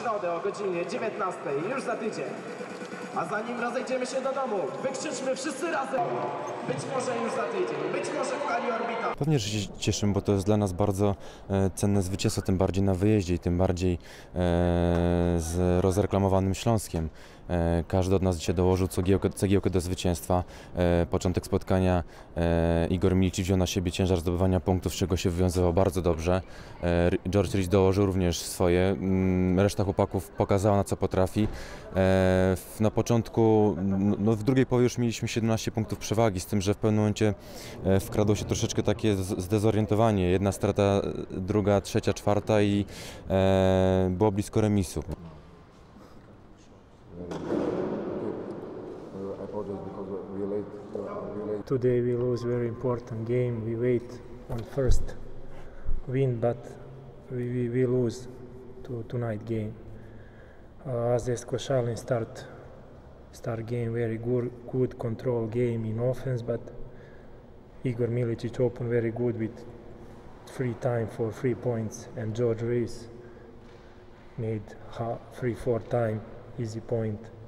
środę o godzinie 19, już za tydzień. A zanim rozejdziemy się do domu, wykrzyczmy wszyscy razem. Być może już za tydzień, być może w hali Orbital. Pewnie, że się cieszymy, bo to jest dla nas bardzo cenne zwycięstwo, tym bardziej na wyjeździe i tym bardziej z rozreklamowanym Śląskiem. Każdy od nas dzisiaj dołożył cegiełkę do zwycięstwa. Początek spotkania Igor Milicic wziął na siebie ciężar zdobywania punktów, z czego się wywiązywał bardzo dobrze. George Rich dołożył również swoje. Reszta chłopaków pokazała, na co potrafi. Na początku, w drugiej połowie już mieliśmy 17 punktów przewagi, z tym, że w pewnym momencie wkradło się troszeczkę takie zdezorientowanie. Jedna strata, druga, trzecia, czwarta i było blisko remisu. Today we lose very important game. We wait on first win, but we lose tonight game. AZS Koszalin start game very good control game in offense, but Igor Milicic open very good with free time for 3 points, and George Reis made 3-4 time easy point.